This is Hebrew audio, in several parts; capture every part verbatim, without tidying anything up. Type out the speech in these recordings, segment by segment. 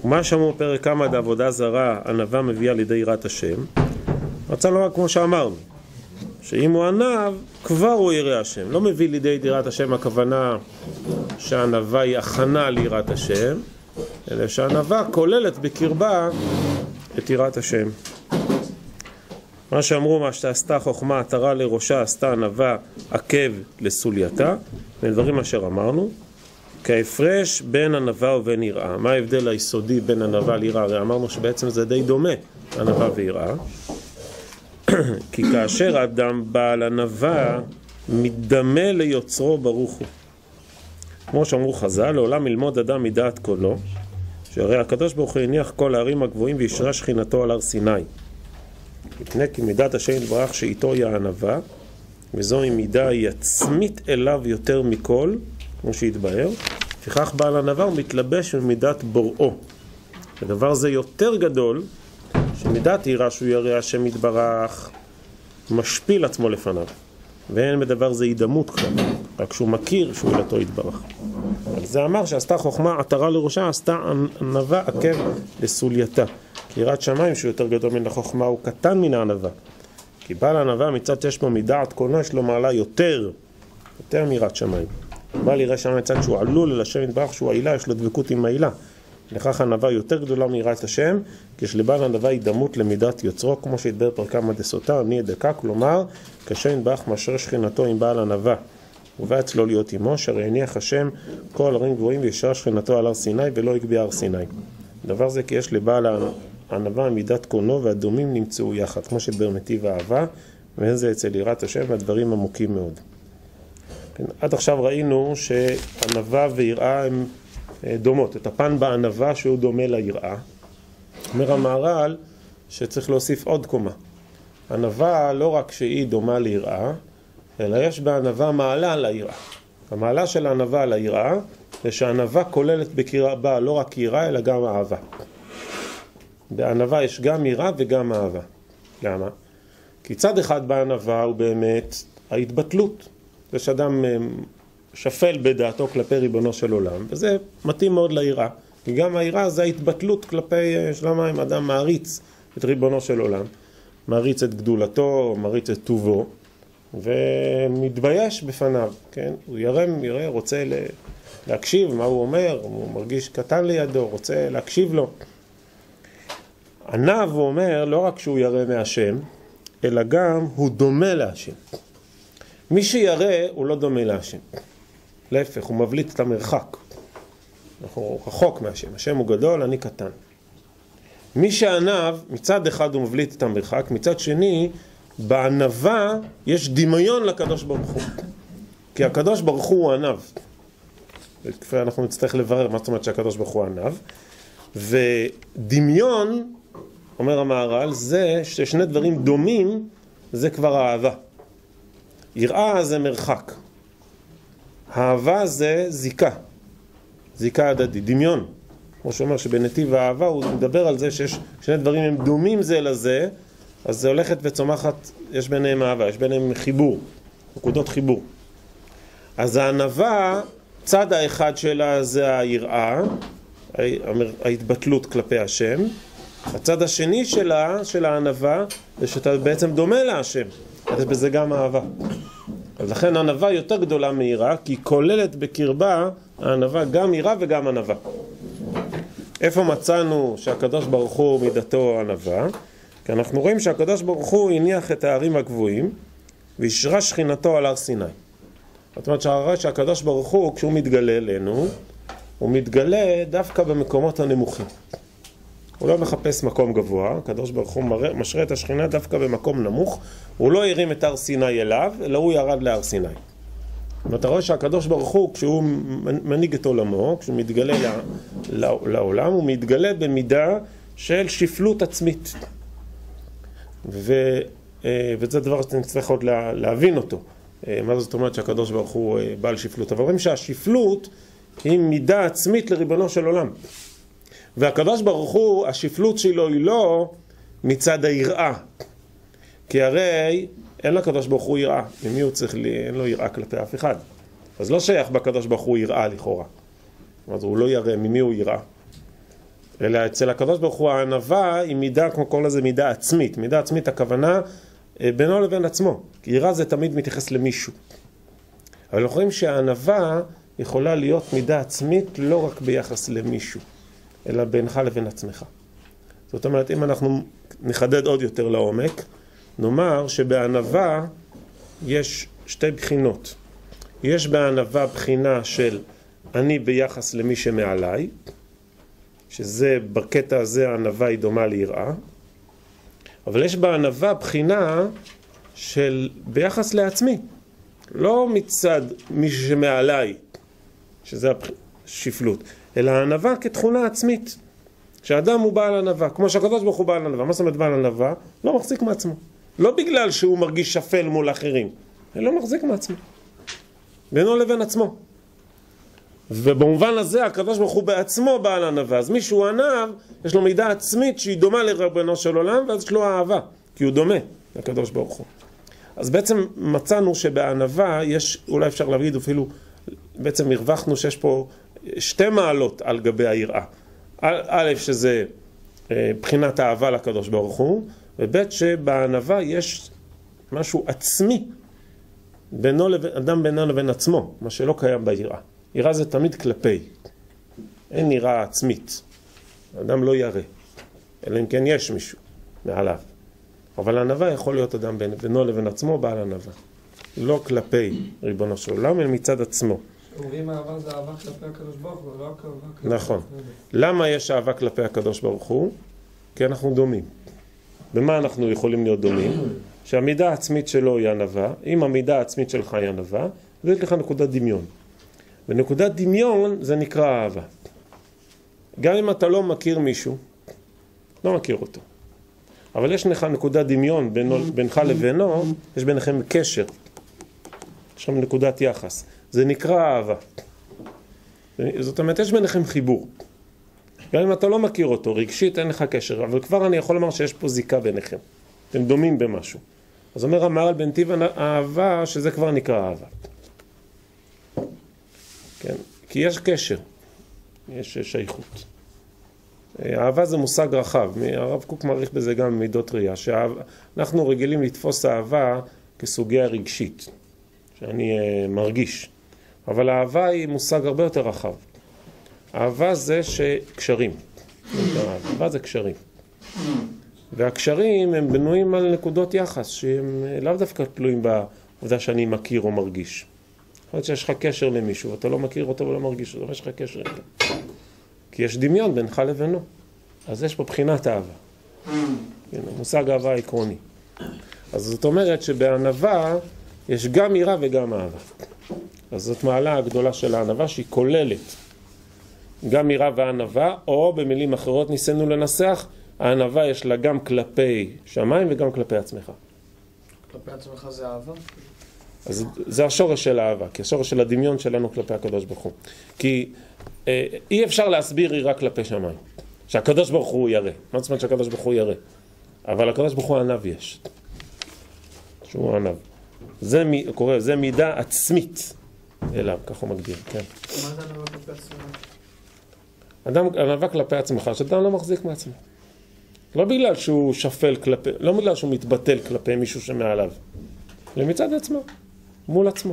מה שאמרו פרק כמה בעבודה זרה ענווה מביאה לידי יראת השם, רצה לומר כמו שאמרנו, שאם הוא ענב כבר הוא ירא השם, לא מביא לידי יראת השם הכוונה שהענווה היא הכנה ליראת השם, אלא שהענווה כוללת בקרבה את יראת השם. מה שאמרו, מה שעשתה חוכמה עטרה לראשה, עשתה ענווה עקב לסולייתה, מדברים אשר אמרנו, כהפרש בין ענווה ובין יראה. מה ההבדל היסודי בין ענווה ליראה? הרי אמרנו שבעצם זה די דומה, ענווה ויראה. כי כאשר אדם בעל ענווה מתדמה ליוצרו ברוך הוא. כמו שאמרו חז"ל, לעולם ללמוד אדם מדעת קולו, שהרי הקדוש ברוך הוא הניח כל הערים הגבוהים וישרה שכינתו על הר סיני. מפני כי מידת השם יתברך שאיתו היא הענווה, וזוהי מידה היא עצמית אליו יותר מכל, כמו שהתבהר, לפיכך בעל ענווה הוא מתלבש במידת בוראו. הדבר זה יותר גדול, שמידת יראה שהוא ירא השם יתברך, משפיל עצמו לפניו. ואין בדבר זה הידמות כלל, רק שהוא מכיר שהוא ילתו יתברך. על זה אמר שעשתה חוכמה עטרה לראשה, עשתה ענווה עקב לסולייתה. כי יראת שמיים שהוא יותר גדול מן החוכמה הוא קטן מן הענווה. כי בעל הענווה מצד שיש בו מדעת קונה יש לו מעלה יותר, יותר מיראת שמיים. בעל יראת שמיים מצד שהוא עלול אל השם יתברך שהוא העילה, יש לו דבקות עם העילה. לכך הענווה יותר גדולה מיראת השם, כשלבעל הענווה היא דמות למידת יוצרו, כמו שהתבר פרקמא דסוטה, אני אדקה, כלומר, כשם יתברך משרה שכינתו עם בעל ענווה, ובא אצלו להיות עמו, שהרי הניח השם כל ערים גבוהים וישרה שכינתו על הר סיני ולא הגביה הר סיני. דבר זה כי יש לבעל הענווה מידת קונו והדומים נמצאו יחד, כמו שהתבר מטיב האהבה, ואין זה אצל יראת השם והדברים עמוקים מאוד. כן, עד עכשיו ראינו שענווה ויראה הם דומות, את הפן בענווה שהוא דומה ליראה. אומר המהר"ל שצריך להוסיף עוד קומה. ענווה לא רק שהיא דומה ליראה, אלא יש בענווה מעלה ליראה. המעלה של הענווה ליראה זה שהענווה כוללת בקרבה לא רק יראה אלא גם אהבה. בענווה יש גם יראה וגם אהבה. למה? כי צד אחד בענווה הוא באמת ההתבטלות. זה שאדם שפל בדעתו כלפי ריבונו של עולם, וזה מתאים מאוד ליראה. כי גם היראה זה ההתבטלות כלפי שלמה אם אדם מעריץ את ריבונו של עולם, מעריץ את גדולתו, מעריץ את טובו, ומתבייש בפניו, כן? הוא ירם, יראה, רוצה להקשיב מה הוא אומר, הוא מרגיש קטן לידו, רוצה להקשיב לו. ענב הוא אומר לא רק שהוא ירא מהשם, אלא גם הוא דומה להשם. מי שירא הוא לא דומה להשם. להפך, הוא מבליט את המרחק. אנחנו רחוק מהשם. השם הוא גדול, אני קטן. מי שענב, מצד אחד הוא מבליט את המרחק, מצד שני, בענווה יש דמיון לקדוש ברוך הוא. כי הקדוש ברוך הוא ענב. וכפי אנחנו נצטרך לברר מה זאת אומרת שהקדוש ברוך הוא ענב. ודמיון, אומר המהר"ל, זה ששני דברים דומים, זה כבר אהבה. יראה זה מרחק. אהבה זה זיקה. זיקה הדדית, דמיון. כמו שאומר שבנתיב האהבה הוא מדבר על זה שיש שני דברים הם דומים זה לזה, אז זה הולכת וצומחת, יש ביניהם אהבה, יש ביניהם חיבור, נקודות חיבור. אז הענווה, צד האחד שלה זה היראה, ההתבטלות כלפי השם. הצד השני שלה, של הענווה, זה שאתה בעצם דומה להשם. אז בזה גם אהבה. אז לכן הענווה יותר גדולה מיראה, כי היא כוללת בקרבה הענווה גם יראה וגם ענווה. איפה מצאנו שהקדוש ברוך הוא מידתו ענווה? כי אנחנו רואים שהקדוש ברוך הוא הניח את הערים הגבוהים, וישרה שכינתו על הר סיני. זאת אומרת שהראה שהקדוש ברוך הוא, כשהוא מתגלה אלינו, הוא מתגלה דווקא במקומות הנמוכים. הוא לא מחפש מקום גבוה, הקדוש ברוך הוא משרה את השכינה דווקא במקום נמוך, הוא לא הרים את הר סיני אליו, אלא הוא ירד להר סיני. ואתה רואה שהקדוש ברוך הוא, כשהוא מנהיג את עולמו, כשהוא מתגלה לעולם, הוא מתגלה במידה של שפלות עצמית. ו, וזה דבר שצריך עוד להבין אותו. מה זאת אומרת שהקדוש ברוך הוא בעל שפלות? אבל רואים שהשפלות היא מידה עצמית לריבונו של עולם. והקדוש ברוך הוא, השפלות שלו היא לא מצד היראה. כי הרי אין לקדוש ברוך הוא יראה. ממי הוא צריך לי? אין לו יראה כלפי אף אחד. אז לא שייך בקדוש ברוך הוא יראה לכאורה. אז הוא לא יראה, ממי הוא יראה? אלא אצל הקדוש ברוך הוא הענווה היא מידה, כמו כל לזה, מידה עצמית. מידה עצמית הכוונה בינו לבין עצמו. כי יראה זה תמיד מתייחס למישהו. אבל אנחנו רואים שהענווה יכולה להיות מידה עצמית לא רק ביחס למישהו, אלא בינך לבין עצמך. זאת אומרת, אם אנחנו נחדד עוד יותר לעומק, נאמר שבענווה יש שתי בחינות. יש בענווה בחינה של אני ביחס למי שמעליי, שזה בקטע הזה הענווה היא דומה ליראה, אבל יש בענווה בחינה של ביחס לעצמי, לא מצד מי שמעליי, שזה השפלות, אלא הענווה כתכונה עצמית, שהאדם הוא בעל ענווה, כמו שהקדוש ברוך הוא בעל ענווה. מה זאת אומרת בעל ענווה? לא מחזיק מעצמו. לא בגלל שהוא מרגיש שפל מול אחרים, אלא לא מחזיק מעצמו. בינו לבין עצמו. ובמובן הזה הקדוש ברוך הוא בעצמו בעל ענווה. אז מישהו ענב, יש לו מידה עצמית שהיא דומה לריבונו של עולם, ואז יש לו אהבה, כי הוא דומה לקדוש ברוך הוא. אז בעצם מצאנו שבענווה יש, אולי אפשר להגיד אפילו, בעצם הרווחנו שיש פה שתי מעלות על גבי היראה. א', שזה בחינת האהבה לקדוש ברוך הוא, וב' שבענווה יש משהו עצמי, בינו לבין, אדם בינו לבין עצמו, מה שלא קיים ביראה. יראה זה תמיד כלפי, אין יראה עצמית. אדם לא ירא, אלא אם כן יש מישהו מעליו. אבל הענווה יכול להיות אדם בינו לבין עצמו, בעל ענווה. לא כלפי ריבונו של עולם, אלא מצד עצמו. אומרים אהבה זה אהבה כלפי הקדוש ברוך הוא, לא אהבה כלפי... נכון. למה יש אהבה כלפי הקדוש ברוך הוא? כי אנחנו דומים. במה אנחנו יכולים להיות דומים? שהמידה העצמית שלו היא ענווה, אם המידה העצמית שלך היא ענווה, זה יש לך נקודת דמיון. ונקודת דמיון זה נקרא אהבה. גם אם אתה לא מכיר מישהו, לא מכיר אותו. אבל יש לך נקודת דמיון בינו, בינך לבינו, יש ביניכם קשר. יש שם נקודת יחס. זה נקרא אהבה. זאת אומרת, יש ביניכם חיבור. גם אם אתה לא מכיר אותו, רגשית אין לך קשר, אבל כבר אני יכול לומר שיש פה זיקה ביניכם. אתם דומים במשהו. אז אומר המהר"ל בנתיב האהבה, שזה כבר נקרא אהבה. כן? כי יש קשר, יש שייכות. אהבה זה מושג רחב, הרב קוק מעריך בזה גם מידות ראייה, שאנחנו רגילים לתפוס אהבה כסוגיה רגשית, שאני מרגיש. אבל האהבה היא מושג הרבה יותר רחב. אהבה זה שקשרים. אהבה זה קשרים. והקשרים הם בנויים על נקודות יחס, שהם לאו דווקא תלויים בעובדה שאני מכיר או מרגיש. יכול להיות שיש לך קשר למישהו, ואתה לא מכיר אותו ולא מרגיש אותו, ויש לך קשר איתו. כי יש דמיון בינך לבינו. אז יש פה בחינת אהבה. מושג אהבה עקרוני. אז זאת אומרת שבענווה יש גם יראה וגם אהבה. אז זאת מעלה הגדולה של הענווה שהיא כוללת גם יראה וענווה, או במילים אחרות ניסינו לנסח, הענווה יש לה גם כלפי שמיים וגם כלפי עצמך. כלפי עצמך זה אהבה? אז זה השורש של האהבה, כי השורש של הדמיון שלנו כלפי הקדוש ברוך הוא. כי אה, אי אפשר להסביר יראה כלפי שמיים. שהקדוש ברוך הוא ירא. מה זאת אומרת שהקדוש ברוך הוא ירא? אבל הקדוש ברוך הוא ענב יש. שהוא ענב. זה, קורא, זה מידה עצמית אליו, כך הוא מגדיר, כן. מה זה ענבה כלפי עצמך? אדם ענבה כלפי עצמך, שאדם לא מחזיק מעצמו. לא בגלל שהוא שפל כלפי, לא בגלל שהוא מתבטל כלפי מישהו שמעליו. למצד עצמו, מול עצמו.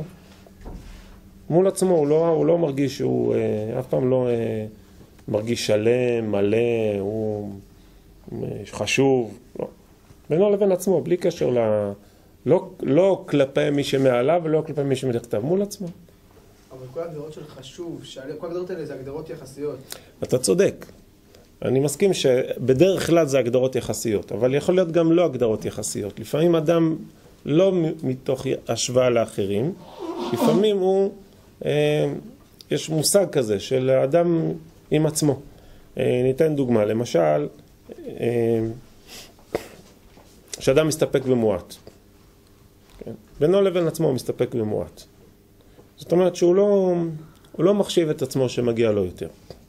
מול עצמו, הוא לא, הוא לא מרגיש שהוא אה, אף פעם לא אה, מרגיש שלם, מלא, הוא אה, חשוב. לא. בינו לבין עצמו, בלי קשר ל... לא, לא כלפי מי שמעליו ולא כלפי מי שמתחתיו, מול עצמו. אבל כל הגדרות של חשוב, כל הגדרות האלה זה הגדרות יחסיות. אתה צודק. אני מסכים שבדרך כלל זה הגדרות יחסיות, אבל יכול להיות גם לא הגדרות יחסיות. לפעמים אדם לא מתוך השוואה לאחרים, לפעמים הוא, אה, יש מושג כזה של אדם עם עצמו. אה, ניתן דוגמה, למשל, אה, שאדם מסתפק במועט. כן? בינו לבין עצמו הוא מסתפק במועט. זאת אומרת שהוא לא, הוא לא מחשיב את עצמו שמגיע לו יותר.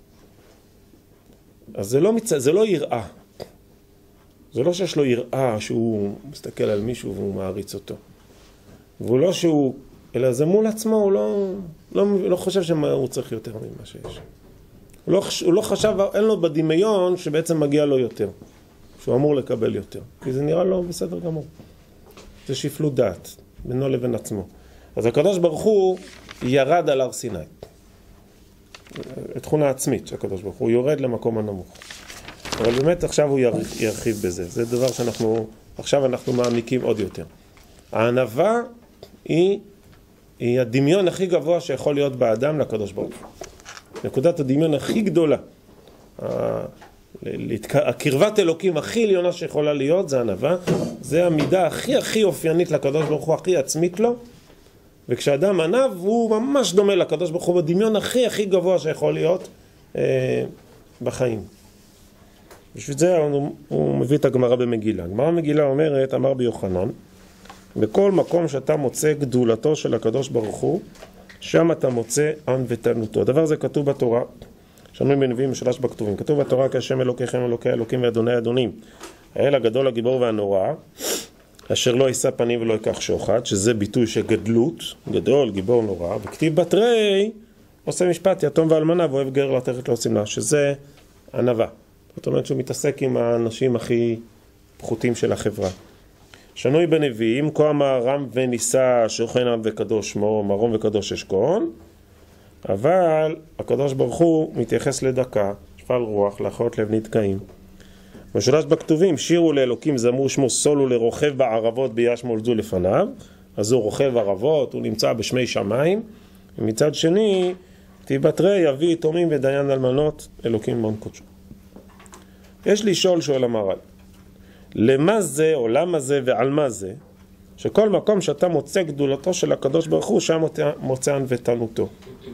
אז זה לא, מצ... זה לא יראה. זה לא שיש לו יראה שהוא מסתכל על מישהו והוא מעריץ אותו. והוא לא שהוא, אלא זה מול עצמו, הוא לא, לא, לא חושב שהוא צריך יותר ממה שיש. הוא לא, הוא לא חשב, אין לו בדמיון שבעצם מגיע לו יותר, שהוא אמור לקבל יותר, כי זה נראה לו בסדר גמור. זה שפלות דעת, בינו לבין עצמו. אז הקדוש ברוך הוא ירד על הר סיני. תכונה עצמית שהקדוש ברוך הוא יורד למקום הנמוך. אבל באמת עכשיו הוא ירחיב בזה. זה דבר שאנחנו, עכשיו אנחנו מעמיקים עוד יותר. הענווה היא, היא הדמיון הכי גבוה שיכול להיות באדם לקדוש ברוך הוא. נקודת הדמיון הכי גדולה. הקרבת אלוקים הכי עליונה שיכולה להיות זה ענווה. זה המידה הכי הכי אופיינית לקדוש ברוך הוא, הכי עצמית לו. וכשאדם ענב הוא ממש דומה לקדוש ברוך הוא בדמיון הכי הכי גבוה שיכול להיות אה, בחיים. בשביל זה הוא, הוא מביא את הגמרא במגילה. הגמרא במגילה אומרת, אמר ביוחנן, בכל מקום שאתה מוצא גדולתו של הקדוש ברוך הוא, שם אתה מוצא ענוותנותו. הדבר הזה כתוב בתורה, שנוי בנביאים משולש בכתובים. כתוב בתורה כי השם אלוקיכם אלוקי אלוקים ואדוני אדונים. האל הגדול הגיבור והנורא, אשר לא יישא פנים ולא ייקח שוחד, שזה ביטוי של גדלות, גדול, גיבור נורא, וכתיב בתרי, עושה משפט יתום ואלמנה ואוהב גר לתכת לא שמלה, שזה ענווה. זאת אומרת שהוא מתעסק עם האנשים הכי פחותים של החברה. שנוי בנביאים, כה אמר רם ונישא שוכן עם וקדוש שמו, מרום וקדוש אשכון, אבל הקדוש ברוך הוא מתייחס לדקה, שפל רוח, לאחרות לב נתקעים. משולש בכתובים, שירו לאלוקים זמרו שמו סולו לרוכב בערבות ביש מולדו לפניו, אז הוא רוכב ערבות, הוא נמצא בשמי שמיים, ומצד שני, תיבתרי יביא יתומים ודיין אלמנות, אלוקים מעון קודשו. יש לי שואל שואל המהר"ל, למה זה או למה זה ועל מה זה, שכל מקום שאתה מוצא גדולתו של הקדוש ברוך הוא, שם מוצא ענוותנותו.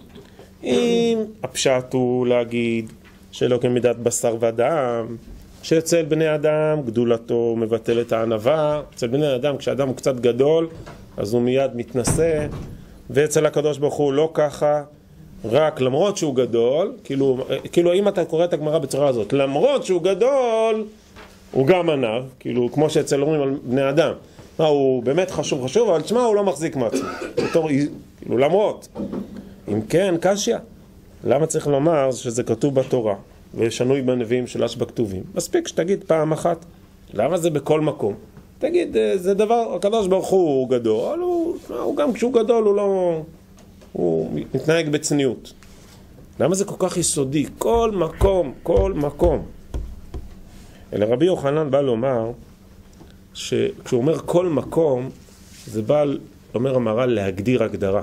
אם הפשט הוא להגיד שלא כמידת בשר ודם, שאצל בני אדם גדולתו מבטל את הענווה, אצל בני אדם כשאדם הוא קצת גדול אז הוא מיד מתנשא, ואצל הקדוש ברוך הוא לא ככה, רק למרות שהוא גדול, כאילו, כאילו אם אתה קורא את הגמרא בצורה הזאת, למרות שהוא גדול הוא גם ענב, כאילו כמו שאצל אומרים על בני אדם, מה, הוא באמת חשוב חשוב, אבל תשמע הוא לא מחזיק מעצמו, בתור, כאילו למרות. אם כן, קשיא, למה צריך לומר שזה כתוב בתורה ושנוי בנביאים שלש בכתובים? מספיק שתגיד פעם אחת, למה זה בכל מקום? תגיד, זה דבר, הקדוש ברוך הוא גדול, הוא, הוא גם כשהוא גדול הוא לא, הוא מתנהג בצניעות. למה זה כל כך יסודי? כל מקום, כל מקום. אלא רבי יוחנן בא לומר, שכשהוא אומר כל מקום, זה בא, אומר המהר"ל, להגדיר הגדרה.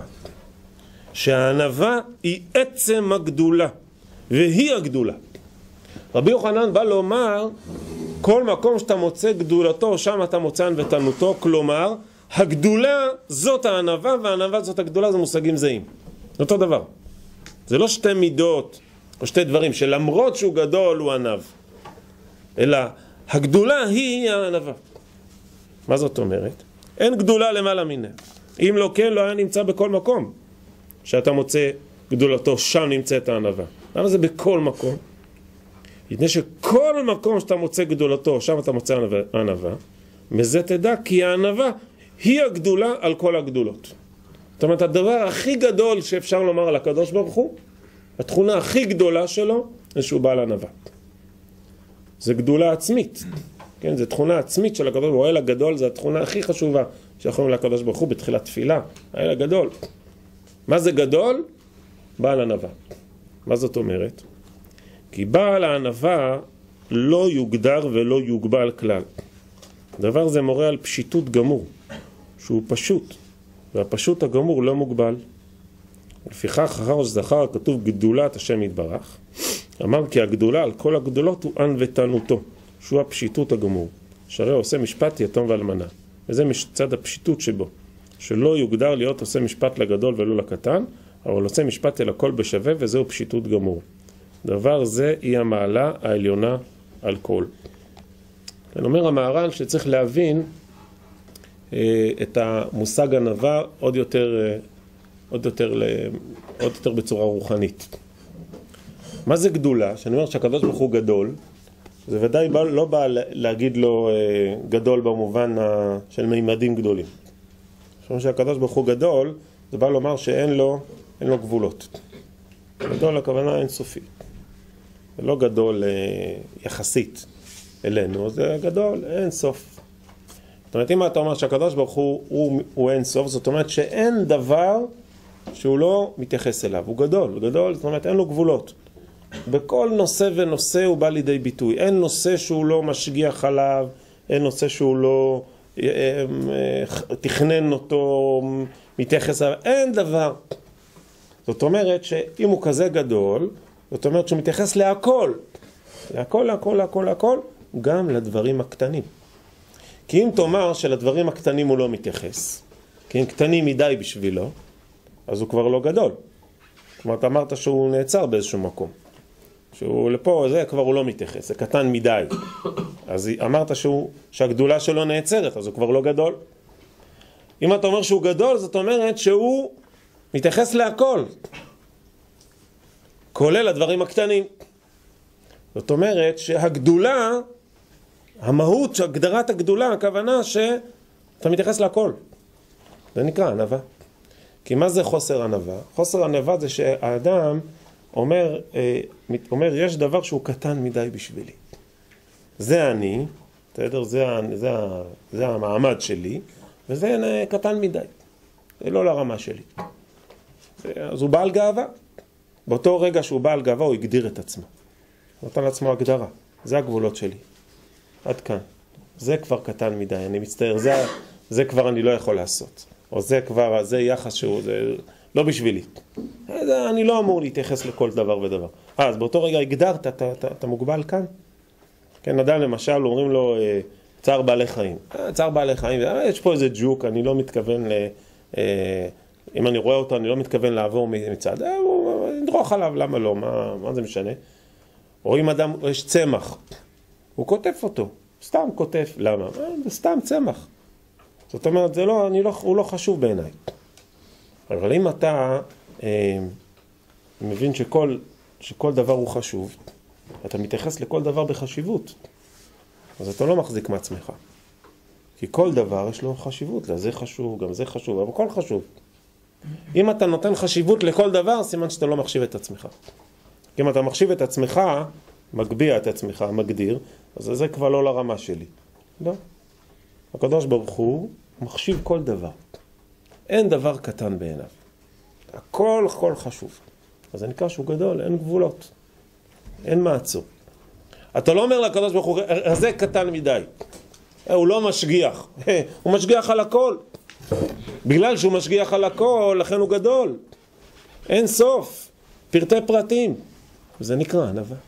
שהענווה היא עצם הגדולה, והיא הגדולה. רבי יוחנן בא לומר, כל מקום שאתה מוצא גדולתו, שם אתה מוצא ענוותנותו, כלומר, הגדולה זאת הענווה, והענווה זאת הגדולה, זה מושגים זהים. זה אותו דבר. זה לא שתי מידות, או שתי דברים, שלמרות שהוא גדול הוא ענב. אלא, הגדולה היא הענווה. מה זאת אומרת? אין גדולה למעלה מנה. אם לא כן, לא היה נמצא בכל מקום. שאתה מוצא גדולתו, שם נמצאת הענווה. למה זה בכל מקום? יתנה שכל מקום שאתה מוצא גדולתו, שם אתה מוצא הענווה, מזה תדע כי הענווה היא הגדולה על כל הגדולות. זאת אומרת, הדבר הכי גדול שאפשר לומר על הקדוש ברוך הוא, התכונה הכי גדולה שלו, זה שהוא בעל ענווה. זה גדולה עצמית. כן, זה תכונה עצמית של הקדוש ברוך הוא. האל הגדול זה התכונה הכי חשובה שיכולים לקדוש ברוך הוא בתחילת תפילה. האל הגדול. מה זה גדול? בעל ענווה. מה זאת אומרת? כי בעל הענווה לא יוגדר ולא יוגבל כלל. דבר זה מורה על פשיטות גמור, שהוא פשוט, והפשוט הגמור לא מוגבל. לפיכך אחר שזכר כתוב גדולת השם יתברך, אמר כי הגדולה על כל הגדולות הוא ענוותנותו, שהוא הפשיטות הגמור, שהרי עושה משפט יתום ואלמנה. וזה מצד הפשיטות שבו, שלא יוגדר להיות עושה משפט לגדול ולא לקטן, אבל עושה משפט אל הכל בשווה, וזהו פשיטות גמור. דבר זה היא המעלה העליונה על כל. אני אומר המהר"ל שצריך להבין אה, את המושג ענווה עוד יותר, אה, עוד יותר, עוד יותר בצורה רוחנית. מה זה גדולה? שאני אומר שהקדוש ברוך הוא גדול, זה ודאי בא, לא בא להגיד לו אה, גדול במובן ה, של מימדים גדולים. זאת שהקדוש ברוך הוא גדול, זה בא לומר שאין לו, אין לו גבולות. גדול הכוונה אין סופי. זה לא גדול יחסית אלינו, זה גדול אין סוף. זאת אומרת, אם אתה אומר שהקדוש ברוך הוא, הוא, הוא אין סוף, זאת אומרת שאין דבר שהוא לא מתייחס אליו, הוא גדול, הוא גדול, זאת אומרת אין לו גבולות. בכל נושא ונושא הוא בא לידי ביטוי, אין נושא שהוא לא משגיח עליו, אין נושא שהוא לא תכנן אותו, מתייחס אליו, אין דבר. זאת אומרת שאם הוא כזה גדול, זאת אומרת שהוא מתייחס להכל, להכל, להכל, להכל, להכל, גם לדברים הקטנים. כי אם תאמר שלדברים הקטנים הוא לא מתייחס, כי הם קטנים מדי בשבילו, אז הוא כבר לא גדול. כלומר, אתה אמרת שהוא נעצר באיזשהו מקום. שהוא לפה, זה כבר הוא לא מתייחס, זה קטן מדי. אז אמרת שהוא, שהגדולה שלו נעצרת, אז הוא כבר לא גדול. אם אתה אומר שהוא גדול, זאת אומרת שהוא מתייחס להכל. כולל הדברים הקטנים. זאת אומרת שהגדולה, המהות, הגדרת הגדולה, הכוונה שאתה מתייחס להכל. זה נקרא ענווה. כי מה זה חוסר ענווה? חוסר ענווה זה שהאדם אומר, אומר, יש דבר שהוא קטן מדי בשבילי. זה אני, תדר, זה, זה, זה המעמד שלי, וזה קטן מדי. זה לא לרמה שלי. אז הוא בעל גאווה. באותו רגע שהוא בעל גאווה, הוא הגדיר את עצמו. הוא נתן לעצמו הגדרה. זה הגבולות שלי. עד כאן. זה כבר קטן מדי, אני מצטער. זה, זה כבר אני לא יכול לעשות. או זה כבר, זה יחס שהוא, זה לא בשבילי. זה, אני לא אמור להתייחס לכל דבר ודבר. אז באותו רגע הגדרת, אתה, אתה, אתה מוגבל כאן. כן, אדם למשל, אומרים לו, צער בעלי חיים. צער בעלי חיים, יש פה איזה ג'וק, אני לא מתכוון ל... אם אני רואה אותו, אני לא מתכוון לעבור מצד, נדרוך עליו, למה לא? מה, מה זה משנה? או אם אדם, יש צמח, הוא כותב אותו, סתם כותב, למה? זה סתם צמח. זאת אומרת, זה לא, אני לא, הוא לא חשוב בעיניי. אבל אם אתה אה, מבין שכל, שכל דבר הוא חשוב, אתה מתייחס לכל דבר בחשיבות, אז אתה לא מחזיק מעצמך. כי כל דבר יש לו חשיבות, זה חשוב, גם זה חשוב, אבל הכל חשוב. אם אתה נותן חשיבות לכל דבר, סימן שאתה לא מחשיב את עצמך. אם אתה מחשיב את עצמך, מגביע את עצמך, מגדיר, אז זה כבר לא לרמה שלי. לא. הקדוש ברוך הוא מחשיב כל דבר. אין דבר קטן בעיניו. הכל, הכל חשוב. אז זה נקרא שהוא גדול, אין גבולות. אין מעצור. אתה לא אומר לקדוש ברוך הוא, זה קטן מדי. הוא לא משגיח. הוא משגיח על הכל. בגלל שהוא משגיח על הכל, לכן הוא גדול. אין סוף. פרטי פרטים. זה נקרא ענווה.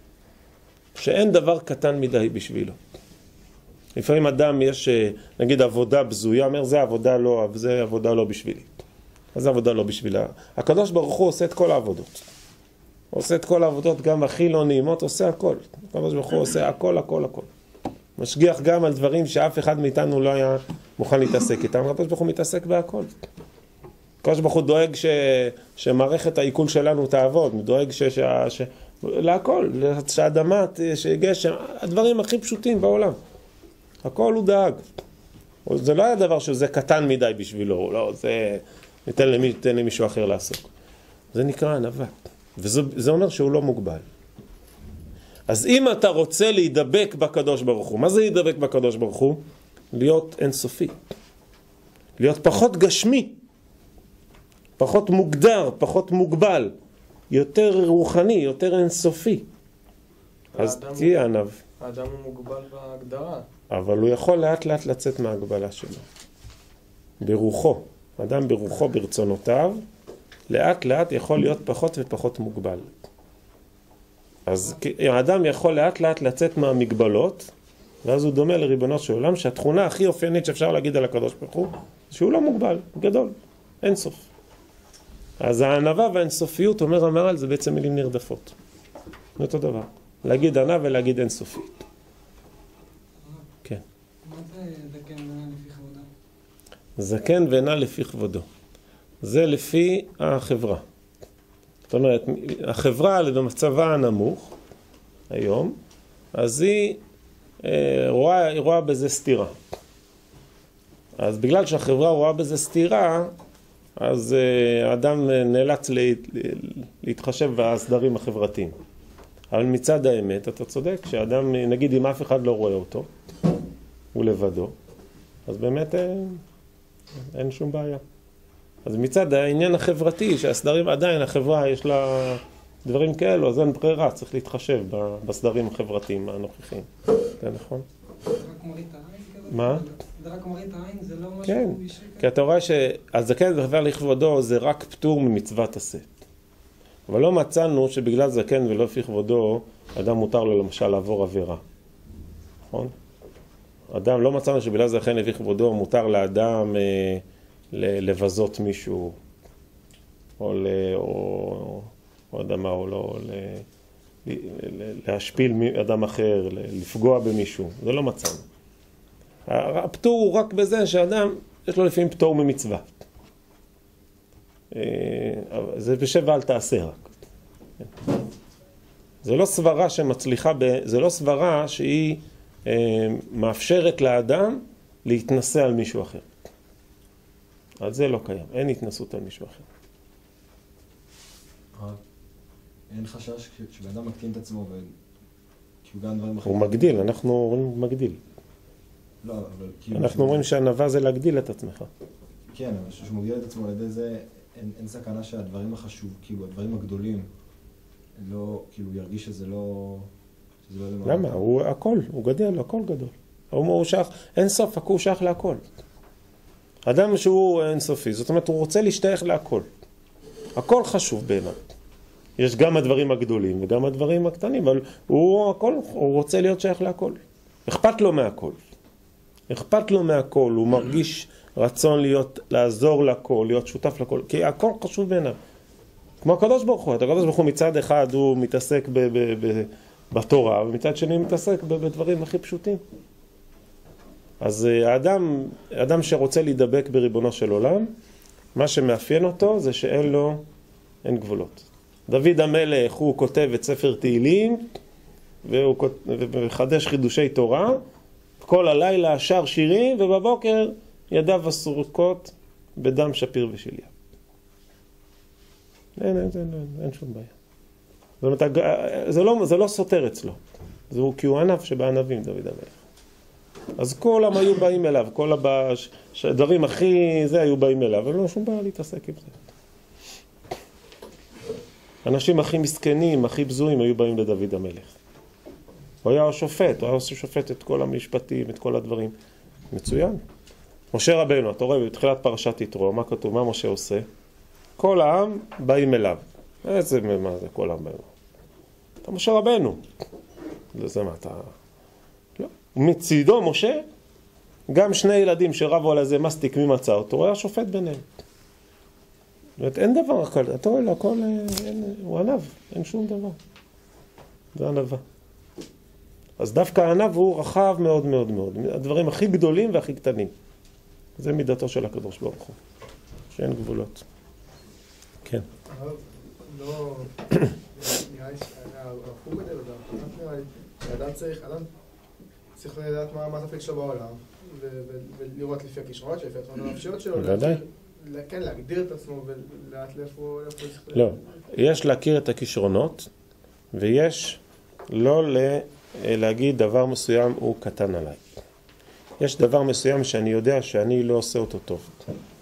שאין דבר קטן מדי בשבילו. לפעמים אדם יש, נגיד, עבודה בזויה, אומר, זה עבודה לא, זה עבודה לא בשבילי. אז זה עבודה לא בשבילה. הקדוש ברוך הוא עושה את כל העבודות. הוא עושה את כל העבודות, גם הכי לא נעימות, עושה הכל. הקדוש ברוך הוא עושה הכל, הכל, הכל. משגיח גם על דברים שאף אחד מאיתנו לא היה מוכן להתעסק איתם. הקדוש ברוך הוא מתעסק בהכל. הקדוש ברוך הוא דואג ש... שמערכת העיכול שלנו תעבוד, דואג ש... ש... ש... להכל, שהאדמה, שגשם, הדברים הכי פשוטים בעולם. הכל הוא דאג. זה לא היה דבר שזה קטן מדי בשבילו, לא, זה ניתן למי, ניתן למישהו אחר לעסוק. זה נקרא ענווה. וזה אומר שהוא לא מוגבל. אז אם אתה רוצה להידבק בקדוש ברוך הוא, מה זה להידבק בקדוש ברוך הוא? להיות אינסופי. להיות פחות גשמי. פחות מוגדר, פחות מוגבל. יותר רוחני, יותר אינסופי. אז תהיה ענב. האדם הוא מוגבל בהגדרה. אבל הוא יכול לאט לאט לצאת מההגבלה שלו. ברוחו. אדם ברוחו, ברצונותיו, לאט לאט יכול להיות פחות ופחות מוגבל. אז האדם יכול לאט לאט לצאת מהמגבלות, ואז הוא דומה לריבונו של עולם, שהתכונה הכי אופיינית שאפשר להגיד על הקדוש ברוך הוא, שהוא לא מוגבל, גדול, אין סוף. אז הענווה והאינסופיות, אומר המהר"ל, זה בעצם מילים נרדפות. זה אותו דבר. להגיד ענה ולהגיד אינסופי. כן. מה זה זקן ואינה לפי כבודו? זקן ואינה לפי כבודו. זה לפי החברה. זאת אומרת, החברה במצבה הנמוך, היום, אז היא אה, רואה, היא רואה בזה סתירה. אז בגלל שהחברה רואה בזה סתירה, אז אה, האדם נאלץ לה, להתחשב בהסדרים החברתיים. אבל מצד האמת, אתה צודק, שאדם, נגיד אם אף אחד לא רואה אותו, הוא לבדו, אז באמת אין, אין שום בעיה. אז מצד העניין החברתי, שהסדרים עדיין, החברה יש לה דברים כאלו, אז אין ברירה, צריך להתחשב בסדרים החברתיים הנוכחיים. זה נכון? זה רק מראית העין כזה? מה? זה רק מראית העין, זה לא משהו כן, אישי? כי אתה רואה שהזקן וחבר לכבודו זה רק פטור ממצוות עשה. אבל לא מצאנו שבגלל זקן ולא לפי כבודו, אדם מותר לו למשל לעבור עבירה. נכון? אדם, לא מצאנו שבגלל זקן לפי כבודו, מותר לאדם אה, לבזות מישהו, או, ל, או, או אדם מה, או לא, ל, להשפיל אדם אחר, לפגוע במישהו. זה לא מצאנו. הפטור הוא רק בזה שאדם, יש לו לפעמים פטור ממצווה. זה בשבע אל תעשה רק. זה לא סברה שמצליחה, ב... זה לא סברה שהיא אה, מאפשרת לאדם להתנסה על מישהו אחר. על זה לא קיים, אין התנסות על מישהו אחר. אין חשש שבאדם מקטין את עצמו וכאילו גם דברים אחרים. הוא מגדיל, אנחנו אומרים מגדיל. לא, אבל כאילו... אנחנו אומרים שהענווה זה להגדיל את עצמך. כן, אבל שהוא מגדיל את עצמו על ידי זה, אין, אין סכנה שהדברים החשוב, כאילו הדברים הגדולים, לא, כאילו ירגיש שזה לא... שזה לא למעלה. למה? הוא הכל, הוא גדל, הכל גדול. הוא שייך, אין סוף, הוא שייך להכל. אדם שהוא אין סופי, זאת אומרת, הוא רוצה להשתייך להכל. הכל חשוב בעיניו. יש גם הדברים הגדולים וגם הדברים הקטנים, אבל הוא הכל, הוא רוצה להיות שייך להכל. אכפת לו מהכל. אכפת לו מהכל, הוא מרגיש רצון להיות, לעזור לכל, להיות שותף לכל, כי הכל חשוב בעיניו. כמו הקדוש ברוך הוא, הקדוש ברוך הוא מצד אחד הוא מתעסק ב, ב, ב, בתורה, ומצד שני הוא מתעסק ב, בדברים הכי פשוטים. אז האדם, האדם שרוצה להידבק בריבונו של עולם, מה שמאפיין אותו זה שאין לו, אין גבולות. דוד המלך הוא כותב את ספר תהילים, והוא מחדש חידושי תורה, כל הלילה שר שירים, ובבוקר ידיו אסורקות בדם שפיר ושליה. אין, אין, אין, אין, אין שום בעיה. זאת אומרת, זה לא, זה לא סותר אצלו. זה הוא כי הוא ענף שבענבים, דוד המלך. אז כולם היו באים אליו, כל הדברים הכי זה היו באים אליו, אבל לא שום בעיה להתעסק עם זה. אנשים הכי מסכנים, הכי בזויים היו באים לדוד המלך. הוא היה השופט, הוא היה שופט את כל המשפטים, את כל הדברים. מצוין. משה רבנו, אתה רואה בתחילת פרשת יתרו, מה כתוב, מה משה עושה? כל העם באים אליו. איזה, מה זה כל העם באים? אתה משה רבנו. זה מה, אתה... לא. מצידו, משה, גם שני ילדים שרבו על איזה מסטיק מי מצא אותו, הוא היה שופט ביניהם. זאת אומרת, אין דבר, הכל, אתה רואה, הכל, אין, הוא ענב, אין שום דבר. זה ענבה. אז דווקא הענב הוא רחב מאוד מאוד מאוד. הדברים הכי גדולים והכי קטנים. זה מידתו של הקדוש ברוך הוא. שאין גבולות. כן. לא... נראה לי שהרחוב גדל אותם. נראה לי שאדם צריך, אדם צריך לדעת מה התפקיד שלו בעולם, ולראות לפי הכישרונות שלו, לפי הנפשיות שלו. בוודאי. כן, להגדיר את עצמו ולאט לאיפה... לא. יש להכיר את הכישרונות, ויש לא להגיד דבר מסוים הוא קטן עליי. יש דבר מסוים שאני יודע שאני לא עושה אותו טוב.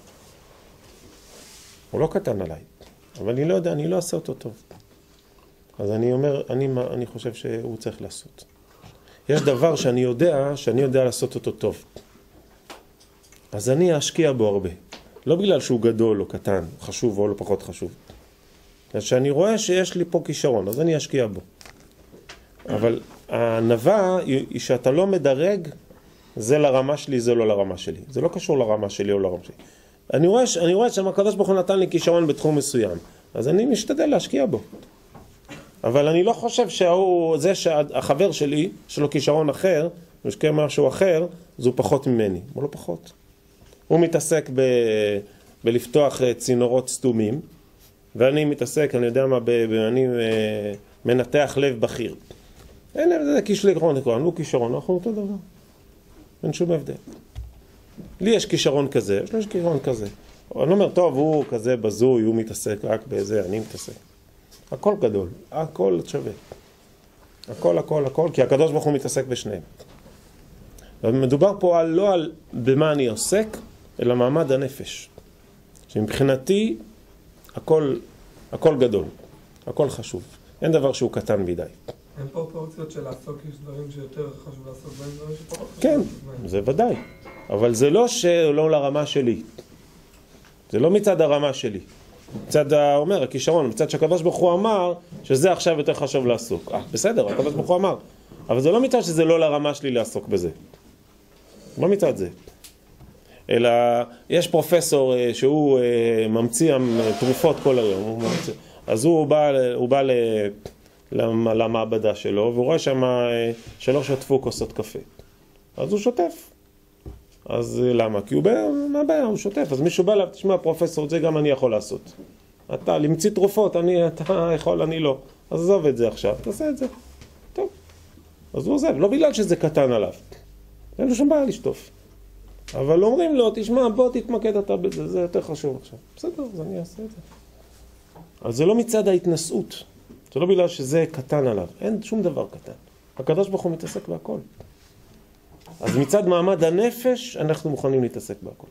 הוא לא קטן עליי, אבל אני לא יודע, אני לא עושה אותו טוב. אז אני אומר, אני, אני חושב שהוא צריך לעשות. יש דבר שאני יודע, שאני יודע לעשות אותו טוב. אז אני אשקיע בו הרבה. לא בגלל שהוא גדול או קטן, חשוב או לא פחות חשוב. אז שאני רואה שיש לי פה כישרון, אז אני אשקיע בו. אבל הענווה היא שאתה לא מדרג, זה לרמה שלי, זה לא לרמה שלי. זה לא קשור לרמה שלי או לרמה שלי. אני רואה, אני רואה שהקדוש ברוך הוא נתן לי כישרון בתחום מסוים, אז אני משתדל להשקיע בו. אבל אני לא חושב שהוא, זה שהחבר שלי, יש לו כישרון אחר, משקיע משהו אחר, זה הוא פחות ממני. הוא לא פחות. הוא מתעסק ב, בלפתוח צינורות סתומים, ואני מתעסק, אני יודע מה, ב, אני מנתח לב בכיר. אין זה כישרון, הוא כישרון, אנחנו אותו דבר. אין שום הבדל. לי יש כישרון כזה, יש לו כישרון כזה. אני אומר, טוב, הוא כזה בזוי, הוא מתעסק רק באיזה, אני מתעסק. הכל גדול, הכל שווה. הכל, הכל, הכל, כי הקדוש ברוך הוא מתעסק בשניהם. ומדובר פה על, לא על במה אני עוסק, אלא מעמד הנפש. שמבחינתי, הכל, הכל גדול, הכל חשוב. אין דבר שהוא קטן מדי. אין פרופורציות של לעסוק, יש דברים שיותר חשוב לעסוק בהם, דברים שפחות חשוב כן, לעסוק בהם. זה ודאי. אבל זה לא שלא לרמה שלי. זה לא מצד הרמה שלי. מצד, אומר, הכישרון, מצד שהקדוש ברוך הוא אמר, שזה עכשיו יותר חשוב לעסוק. אה, בסדר, הקדוש ברוך הוא אמר. אבל זה לא מצד שזה לא לרמה שלי לעסוק בזה. לא מצד זה. אלא, יש פרופסור שהוא ממציא תרופות כל היום. הוא ממציא. אז הוא בא, הוא בא למעבדה שלו, והוא רואה שם שלא שטפו כוסות קפה. אז הוא שוטף. אז למה? כי הוא בא, מה הבעיה? הוא שוטף. אז מישהו בא אליו, תשמע, פרופסור, זה גם אני יכול לעשות. אתה, למציא תרופות, אני, אתה יכול, אני לא. אז עזוב את זה עכשיו, תעשה את זה. טוב. אז הוא עוזב, לא בגלל שזה קטן עליו. אין לו שום בעיה לשטוף. אבל אומרים לו, תשמע, בוא תתמקד אתה בזה, זה יותר חשוב עכשיו. בסדר, אז אני אעשה את זה. אז זה לא מצד ההתנשאות. זה לא בגלל שזה קטן עליו. אין שום דבר קטן. הקדוש ברוך הוא מתעסק בהכל. אז מצד מעמד הנפש, אנחנו מוכנים להתעסק בהכל.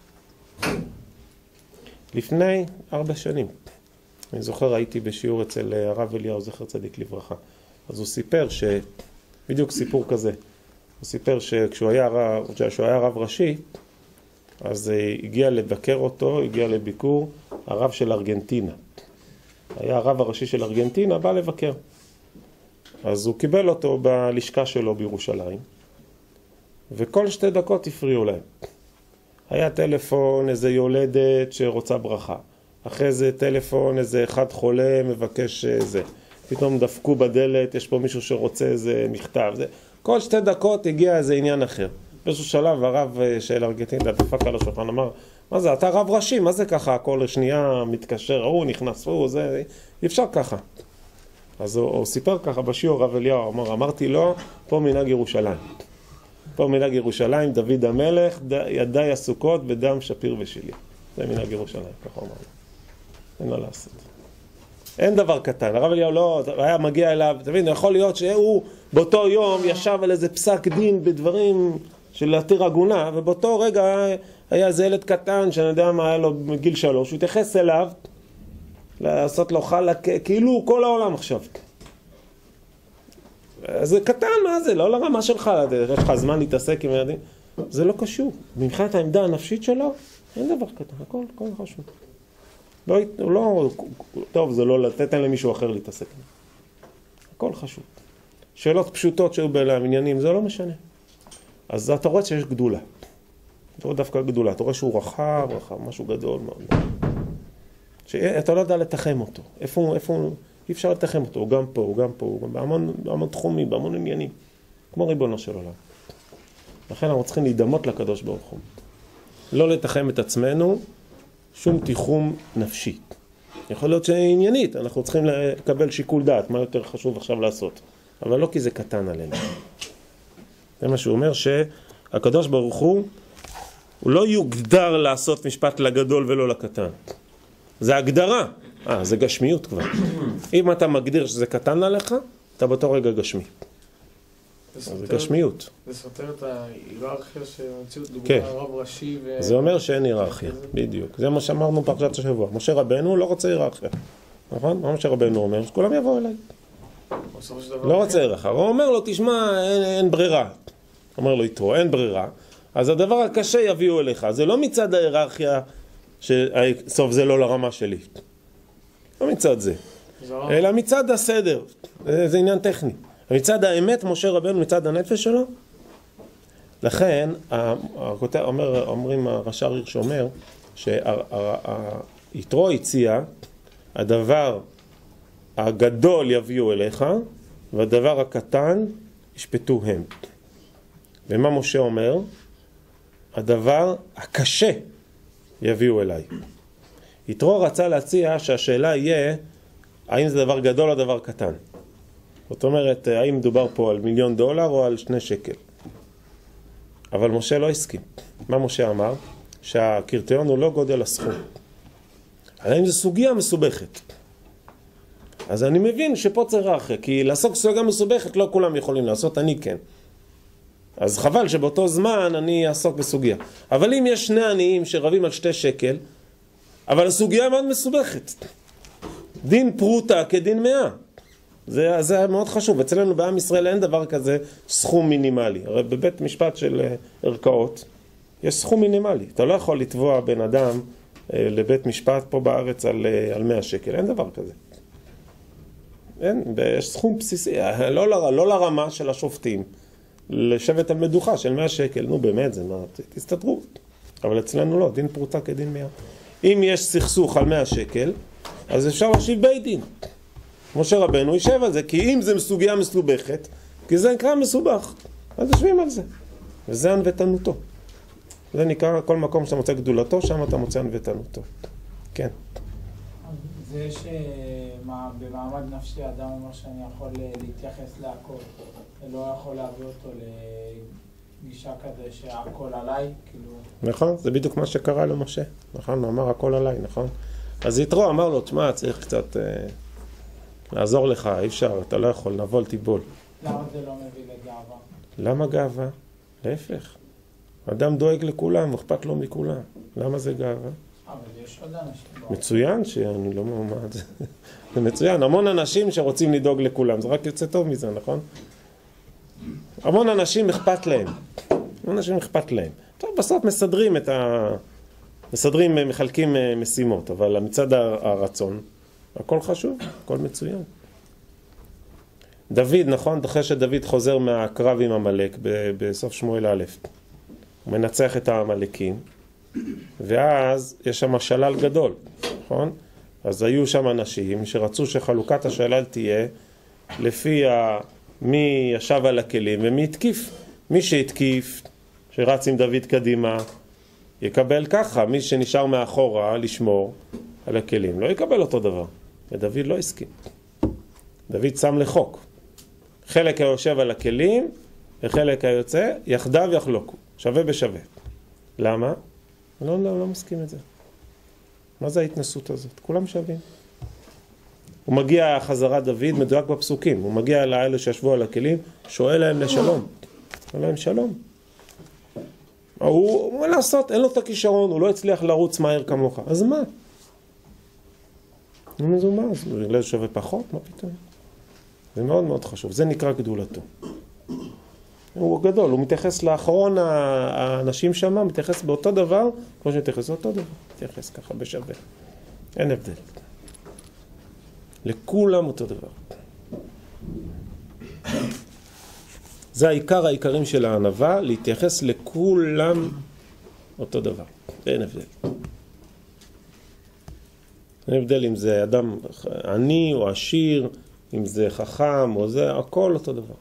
לפני ארבע שנים, אני זוכר, הייתי בשיעור אצל הרב אליהו, זכר צדיק לברכה. אז הוא סיפר ש... בדיוק סיפור כזה. הוא סיפר שכשהוא היה רב, כשהוא היה רב ראשי, אז הגיע לבקר אותו, הגיע לביקור, הרב של ארגנטינה. היה הרב הראשי של ארגנטינה, בא לבקר. אז הוא קיבל אותו בלשכה שלו בירושלים, וכל שתי דקות הפריעו להם. היה טלפון, איזה יולדת שרוצה ברכה. אחרי זה טלפון, איזה אחד חולה, מבקש איזה. פתאום דפקו בדלת, יש פה מישהו שרוצה איזה מכתב. זה. כל שתי דקות הגיע איזה עניין אחר. באיזשהו שלב הרב של ארגנטינה דפק על השולחן, אמר, מה זה, אתה רב ראשי, מה זה ככה? כל שנייה מתקשר, הוא נכנס, הוא, זה, אי אפשר ככה. אז הוא, הוא סיפר ככה בשיעור, רב אליהו, אמר, אמרתי לו, פה מנהג ירושלים. פה מנהג ירושלים, דוד המלך, ידי עסוקות בדם שפיר ושלי. זה מנהג ירושלים, ככה אמר. אין מה לעשות. אין דבר קטן. הרב אליהו לא, היה מגיע אליו, תבין, יכול להיות שהוא באותו יום ישב על איזה פסק דין בדברים של להתיר עגונה, ובאותו רגע היה איזה ילד קטן, שאני יודע מה היה לו בגיל שלוש, הוא התייחס אליו, לעשות לו חלק, כאילו כל העולם עכשיו. זה קטן, מה זה? לא לרמה שלך, יש לך זמן להתעסק עם ילדים. זה לא קשור. מבחינת העמדה הנפשית שלו, אין דבר קטן, הכל, הכל חשוב. לא, לא, טוב, זה לא לתת למישהו אחר להתעסק. הכל חשוב. שאלות פשוטות שהיו בעניינים, זה לא משנה. אז אתה רואה שיש גדולה. אתה רואה דווקא גדולה. אתה רואה שהוא רחב, רחב, משהו גדול מאוד. שאתה לא יודע לתחם אותו. איפה, איפה, אי אפשר לתחם אותו. הוא גם פה, הוא גם פה, הוא גם בהמון, בהמון תחומים, בהמון עניינים. כמו ריבונו של עולם. לכן אנחנו צריכים להידמות לקדוש ברוך הוא. לא לתחם את עצמנו, שום תיחום נפשי. יכול להיות שעניינית, אנחנו צריכים לקבל שיקול דעת, מה יותר חשוב עכשיו לעשות. אבל לא כי זה קטן עלינו. זה מה שהוא אומר, שהקדוש ברוך הוא, הוא לא יוגדר לעשות משפט לגדול ולא לקטן. זה הגדרה. אה, זה גשמיות כבר. אם אתה מגדיר שזה קטן עליך, אתה באותו רגע גשמי. זה גשמיות. זה סותר את ההיררכיה שהמציאות כן. דוגמה רב ראשי ו... זה אומר שאין היררכיה, בדיוק. זה מה שאמרנו פרשת השבוע. משה רבנו לא רוצה היררכיה. נכון? מה משה רבנו אומר? שכולם יבואו אליי. בסופו של דבר לא רוצה היררכיה. הוא אומר לו, תשמע, אין, אין ברירה. אומר לו, יתרו, אין ברירה. אז הדבר הקשה יביאו אליך. זה לא מצד ההיררכיה, שסוף זה לא לרמה שלי. לא מצד זה. אלא מצד הסדר. זה, זה עניין טכני. מצד האמת, משה רבנו, מצד הנפש שלו. לכן, אומר, אומרים הרש"ר הירש אומר, שיתרו הציע, הדבר הגדול יביאו אליך, והדבר הקטן ישפטו הם. ומה משה אומר? הדבר הקשה יביאו אליי. יתרו רצה להציע שהשאלה יהיה, האם זה דבר גדול או דבר קטן. זאת אומרת, האם מדובר פה על מיליון דולר או על שני שקל. אבל משה לא הסכים. מה משה אמר? שהקריטריון הוא לא גודל הסכום. האם זו סוגיה מסובכת. אז אני מבין שפה צריך רחק, כי לעסוק סוגיה מסובכת לא כולם יכולים לעשות, אני כן. אז חבל שבאותו זמן אני אעסוק בסוגיה. אבל אם יש שני עניים שרבים על שתי שקל, אבל הסוגיה מאוד מסובכת. דין פרוטה כדין מאה. זה, זה מאוד חשוב. אצלנו בעם ישראל אין דבר כזה סכום מינימלי. הרי בבית משפט של ערכאות יש סכום מינימלי. אתה לא יכול לתבוע בן אדם לבית משפט פה בארץ על, על מאה שקל. אין דבר כזה. אין, יש סכום בסיסי. לא, לא, לא לרמה של השופטים. לשבת על מדוחה של מאה שקל. נו באמת, זה מה? תסתדרו. אבל אצלנו לא, דין פרוטה כדין מאה. אם יש סכסוך על מאה שקל, אז אפשר להשיב בית דין. משה רבנו יישב על זה, כי אם זה סוגיה מסובכת, כי זה נקרא מסובך, אז יושבים על זה. וזה ענוותנותו. זה נקרא כל מקום שאתה מוצא גדולתו, שם אתה מוצא ענוותנותו. כן. זה שבמעמד נפשי אדם אומר שאני יכול להתייחס להכל, ולא יכול להביא אותו לגישה כזה שהכל עליי, כאילו... נכון, זה בדיוק מה שקרה למשה. נכון, הוא אמר הכל עליי, נכון? אז יתרו אמר לו, תשמע, צריך קצת אה, לעזור לך, אי אפשר, אתה לא יכול, נבול תיבול. למה זה לא מביא לגאווה? למה גאווה? להפך. אדם דואג לכולם, אכפת לו מכולם. למה זה גאווה? אבל יש עוד אנשים. מצוין שאני לא מעמד. זה מצוין, המון אנשים שרוצים לדאוג לכולם, זה רק יוצא טוב מזה, נכון? המון אנשים אכפת להם. המון אנשים אכפת להם. טוב, בסוף מסדרים את ה... מסדרים, מחלקים משימות, אבל מצד הרצון, הכל חשוב, הכל מצוין. דוד, נכון? אחרי שדוד חוזר מהקרב עם המלאק בסוף שמואל א', הוא מנצח את המלאקים, ואז יש שם שלל גדול, נכון? אז היו שם אנשים שרצו שחלוקת השלל תהיה לפי מי ישב על הכלים ומי התקיף. מי שהתקיף, שרץ עם דוד קדימה, יקבל ככה, מי שנשאר מאחורה לשמור על הכלים, לא יקבל אותו דבר. ודוד לא הסכים. דוד שם לחוק. חלק היושב על הכלים, וחלק היוצא, יחדיו יחלוקו. שווה בשווה. למה? לא, לא, לא מסכים את זה. מה זה ההתנסות הזאת? כולם שווים. הוא מגיע חזרה דוד, מדויק בפסוקים. הוא מגיע לאלה שישבו על הכלים, שואל להם לשלום. שואל להם שלום. הוא, מה לעשות? אין לו את הכישרון, הוא לא הצליח לרוץ מהר כמוך. אז מה? אז הוא מה? אז בגלל שווה פחות? מה פתאום? זה מאוד מאוד חשוב. זה נקרא גדולתו. הוא גדול, הוא מתייחס לאחרון האנשים שם, מתייחס באותו דבר, כמו שמתייחס באותו דבר. מתייחס ככה בשווה. אין הבדל. לכולם אותו דבר. זה העיקר העיקרים של הענווה, להתייחס לכולם אותו דבר. אין הבדל. אין הבדל אם זה אדם עני או עשיר, אם זה חכם או זה, הכל אותו דבר.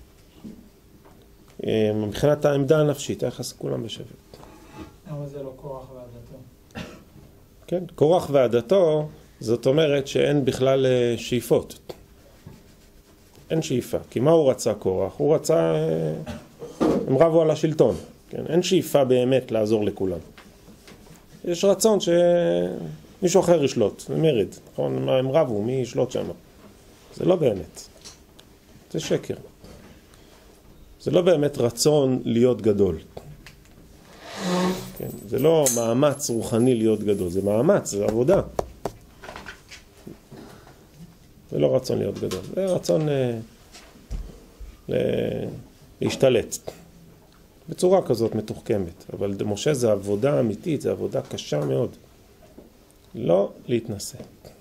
מבחינת העמדה הנפשית, היחס כולם בשווה. למה זה לא קורח ועדתו? כן, קורח ועדתו, זאת אומרת שאין בכלל שאיפות. אין שאיפה. כי מה הוא רצה קורח? הוא רצה, הם רבו על השלטון. כן? אין שאיפה באמת לעזור לכולם. יש רצון שמישהו אחר ישלוט, זה מרד. נכון? הם רבו, מי ישלוט שם? זה לא באמת. זה שקר. זה לא באמת רצון להיות גדול. כן? זה לא מאמץ רוחני להיות גדול, זה מאמץ, זה עבודה. זה לא רצון להיות גדול, זה רצון אה, ל... להשתלט. בצורה כזאת מתוחכמת. אבל משה זה עבודה אמיתית, זה עבודה קשה מאוד. לא להתנסה.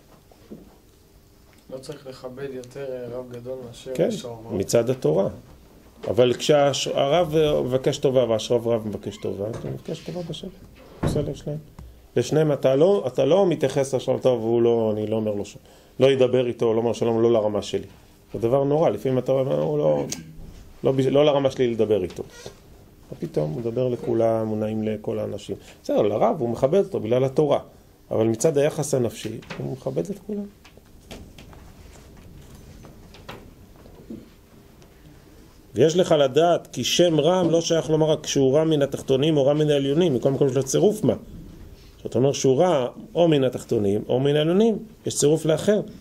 לא צריך לכבד יותר רב גדול מאשר כן, מצד התורה. אבל כשהרב מבקש טובה והשרב רב מבקש טובה, אתה מבקש טובה בשווה. עושה לשניהם. לשניהם אתה לא, אתה לא מתייחס לשרב טוב והוא לא, אני לא אומר לו שום. לא ידבר איתו, לא אומר שלום, לא לרמה שלי. זה דבר נורא, לפעמים אתה אומר, הוא לא, לא, לא לרמה שלי לדבר איתו. פתאום הוא מדבר לכולם, הוא נעים לכל האנשים. בסדר, לרב הוא מכבד אותו בגלל התורה. אבל מצד היחס הנפשי, הוא מכבד את כולם. ויש לך לדעת כי שם רם לא שייך לומר רק שהוא רע מן התחתונים או רע מן העליונים, מכל מקום של צירוף מה. זאת אומרת שהוא רע או מן התחתונים או מן העליונים, יש צירוף לאחר.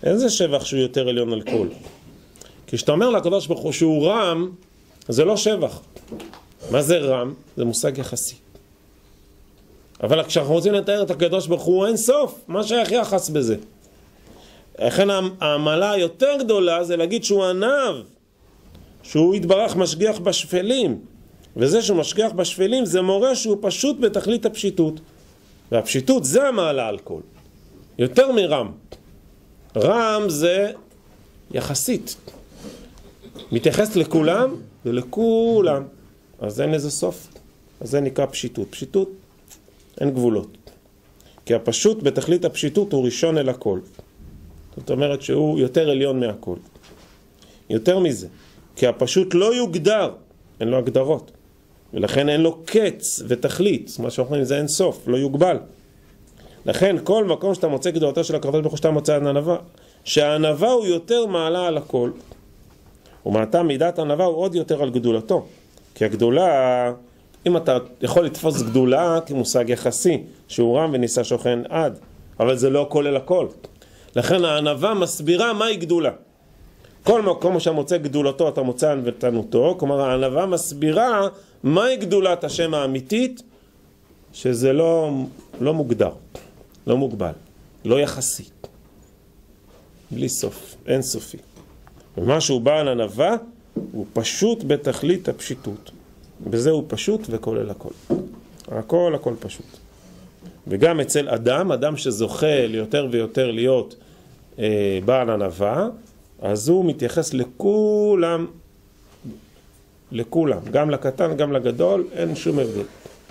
איזה שבח שהוא יותר עליון על כל? כי כשאתה אומר לקדוש ברוך הוא שהוא רם, זה לא שבח. מה זה רם? זה מושג יחסי. אבל כשאנחנו רוצים לתאר את הקדוש ברוך הוא אין סוף, מה שייך יחס בזה? לכן העמלה היותר גדולה זה להגיד שהוא ענב, שהוא יתברך משגיח בשפלים, וזה שהוא משגיח בשפלים זה מורה שהוא פשוט בתכלית הפשיטות, והפשיטות זה המעלה על כל, יותר מרם. רם זה יחסית, מתייחס לכולם ולכולם, אז אין לזה סוף, אז זה נקרא פשיטות. פשיטות אין גבולות, כי הפשוט בתכלית הפשיטות הוא ראשון אל הכל, זאת אומרת שהוא יותר עליון מהכל. יותר מזה, כי הפשוט לא יוגדר, אין לו הגדרות, ולכן אין לו קץ ותכלית, מה שאנחנו אומרים זה אין סוף, לא יוגבל. לכן כל מקום שאתה מוצא גדולתו של הקדוש ברוך הוא שאתה מוצא ענווה, שהענווה הוא יותר מעלה על הכל, ומעתה מידת הענווה הוא עוד יותר על גדולתו, כי הגדולה, אם אתה יכול לתפוס גדולה כמושג יחסי, שהוא רם וניסה שוכן עד, אבל זה לא כולל הכל. לכן הענווה מסבירה מהי גדולה. כל מקום שמוצא גדולתו אתה מוצא ענוותנותו, כלומר הענווה מסבירה מהי גדולת השם האמיתית, שזה לא, לא מוגדר, לא מוגבל, לא יחסי, בלי סוף, אין סופי. ומה שהוא בעל ענווה הוא פשוט בתכלית הפשיטות, בזה הוא פשוט וכולל הכל, הכל הכל פשוט. וגם אצל אדם, אדם שזוכה ליותר ויותר להיות אה, בעל ענווה, אז הוא מתייחס לכולם, לכולם, גם לקטן, גם לגדול, אין שום הבדל.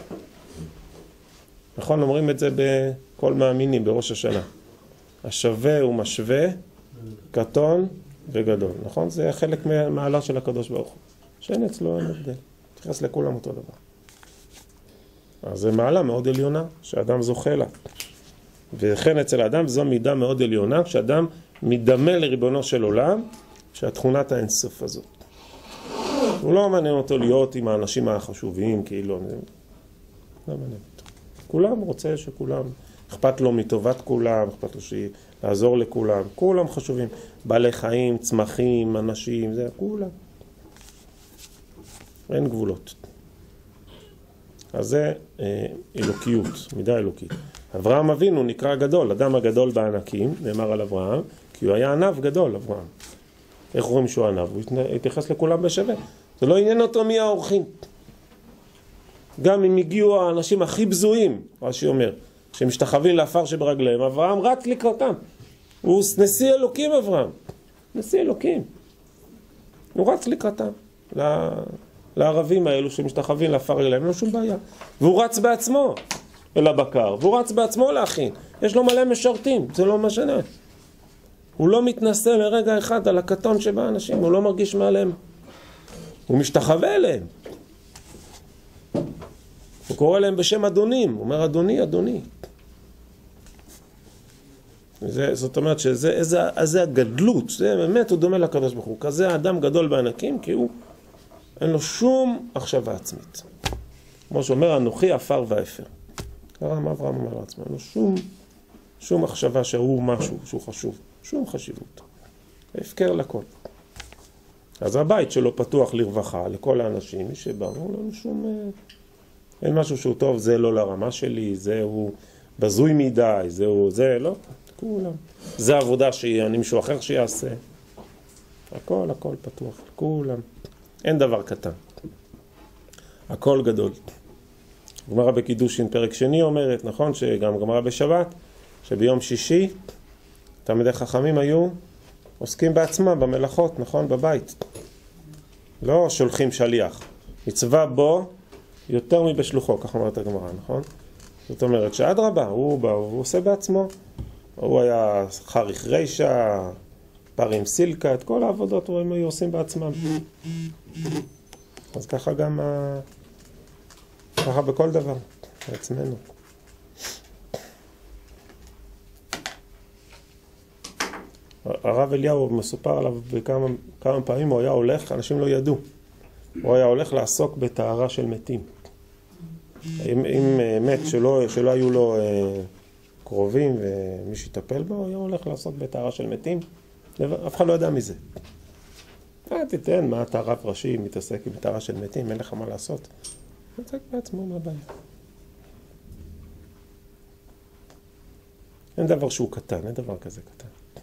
נכון, אומרים את זה בכל מאמינים, בראש השנה. השווה ומשווה, קטון וגדול. נכון? זה חלק מהמעלה של הקדוש ברוך הוא. שאין אצלו אין הבדל. מתייחס לכולם אותו דבר. אז זה מעלה מאוד עליונה, שאדם זוכה לה. וכן אצל האדם זו מידה מאוד עליונה, כשאדם מדמה לריבונו של עולם, שהתכונת האינסוף הזאת. הוא לא מעניין אותו להיות עם האנשים החשובים, כאילו, לא מעניין אותו. כולם רוצה שכולם, אכפת לו מטובת כולם, אכפת לו לעזור לכולם, כולם חשובים. בעלי חיים, צמחים, אנשים, זה כולם. אין גבולות. אז זה אה, אלוקיות, מידה אלוקית. אברהם אבינו נקרא גדול, אדם הגדול בענקים, נאמר על אברהם, כי הוא היה ענב גדול, אברהם. איך רואים שהוא ענב? הוא התייחס לכולם בשווה. זה לא עניין אותו מי האורחים. גם אם הגיעו האנשים הכי בזויים, רש"י אומר, שמשתחווים לאפר שברגליהם, אברהם רץ לקראתם. הוא נשיא אלוקים אברהם. נשיא אלוקים. הוא רץ לקראתם. לערבים האלו שמשתחווים לאפר רגליהם, לא שום בעיה. והוא רץ בעצמו אל הבקר, והוא רץ בעצמו להכין. יש לו מלא משרתים, זה לא משנה. הוא לא מתנסה לרגע אחד על הקטון שבה אנשים, הוא לא מרגיש מעליהם. הוא משתחווה אליהם. הוא קורא להם בשם אדונים, הוא אומר אדוני, אדוני. זה, זאת אומרת שזה איזה, איזה הגדלות, זה באמת הוא דומה לקדוש ברוך הוא. כזה אדם גדול בענקים, כי הוא אין לו שום מחשבה עצמית. כמו שאומר, אנוכי עפר ואפר. הרב אברהם אומר לעצמו, אין לו שום, שום מחשבה שהוא משהו, שהוא חשוב. שום חשיבות. הפקר לכל. אז הבית שלו פתוח לרווחה, לכל האנשים, מי שבא, הוא לא שום... אין משהו שהוא טוב, זה לא לרמה שלי, זה הוא בזוי מדי, זה הוא, זה לא, כולם. זה עבודה שאני מישהו אחר שיעשה. הכל, הכל פתוח, כולם. אין דבר קטן. הכל גדול. גמרא בקידושין פרק שני אומרת, נכון, שגם גמרא בשבת, שביום שישי, תלמידי חכמים היו עוסקים בעצמם במלאכות, נכון, בבית. לא שולחים שליח. מצווה בו יותר מבשלוחו, כך אומרת הגמרא, נכון? זאת אומרת שעד רבה, הוא בא, הוא עושה בעצמו. הוא היה חריך רישה, פרים סילקה, את כל העבודות הם היו עושים בעצמם. אז ככה גם, ככה בכל דבר, בעצמנו. הרב אליהו מסופר עליו בכמה כמה פעמים, הוא היה הולך, אנשים לא ידעו. הוא היה הולך לעסוק בטהרה של מתים. אם, אם מת שלא, שלא היו לו קרובים ומי שיטפל בו, הוא הולך לעשות בטהרה של מתים. אף אחד לא יודע מזה. אה, תיתן, מה אתה רב ראשי מתעסק עם טהרה של מתים, אין לך מה לעשות. מתעסק בעצמו, מה הבעיה? אין דבר שהוא קטן, אין דבר כזה קטן.